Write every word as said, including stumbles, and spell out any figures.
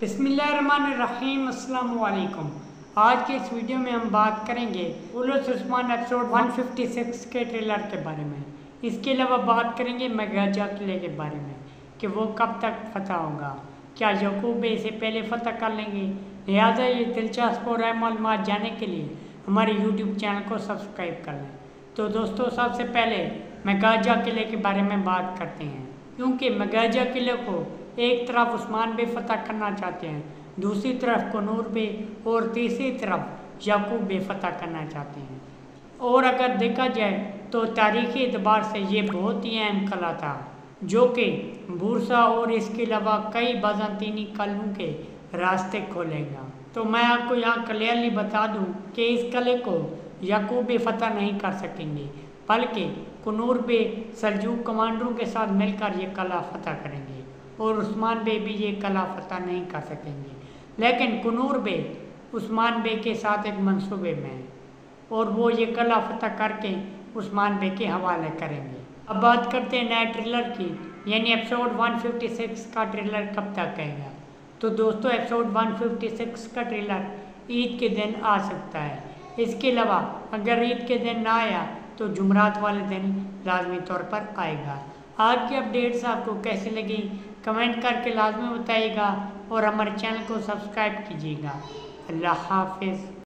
बिस्मिल्लाहिर्रहमानिर्रहीम अस्सलाम वालेकुम। आज के इस वीडियो में हम बात करेंगे उलुस उस्मान एपिसोड एक सौ छप्पन के ट्रेलर के बारे में। इसके अलावा बात करेंगे मगाजा किले के बारे में कि वो कब तक फतह होगा, क्या याकूब इसे पहले फतह कर लेंगे। लिहाजा ये दिलचस्प और अहम मालूमात जानने के लिए हमारे यूट्यूब चैनल को सब्सक्राइब कर लें। तो दोस्तों, सबसे पहले मगाजा किले के बारे में बात करते हैं, क्योंकि मगाजा किले को एक तरफ उस्मान बे फतह करना चाहते हैं, दूसरी तरफ कनूर बे और तीसरी तरफ याकूब बे फतह करना चाहते हैं। और अगर देखा जाए तो तारीखी एतबार से ये बहुत ही अहम किला था, जो कि बूरसा और इसके अलावा कई बाज़ांतीनी कलों के रास्ते खोलेगा। तो मैं आपको यहाँ क्लियरली बता दूँ कि इस किले को याकूब बे फतह नहीं कर सकेंगे, बल्कि कनूर बे सल्जूक कमांडरों के साथ मिलकर ये किला फतह करेंगे और उस्मान बे भी ये किला फतह नहीं कर सकेंगे। लेकिन कनूर बे उस्मान बे के साथ एक मंसूबे में है और वो ये किला फतह करके उस्मान बे के हवाले करेंगे। अब बात करते हैं नए ट्रेलर की, यानी एपिसोड एक सौ छप्पन का ट्रेलर कब तक आएगा। तो दोस्तों, एपिसोड एक सौ छप्पन का ट्रेलर ईद के दिन आ सकता है। इसके अलावा अगर ईद के दिन ना आया तो जुमरात वाले दिन लाजमी तौर पर आएगा। आज की अपडेट्स आपको कैसी लगी कमेंट करके लाजमी बताइएगा और हमारे चैनल को सब्सक्राइब कीजिएगा। अल्लाह हाफिज़।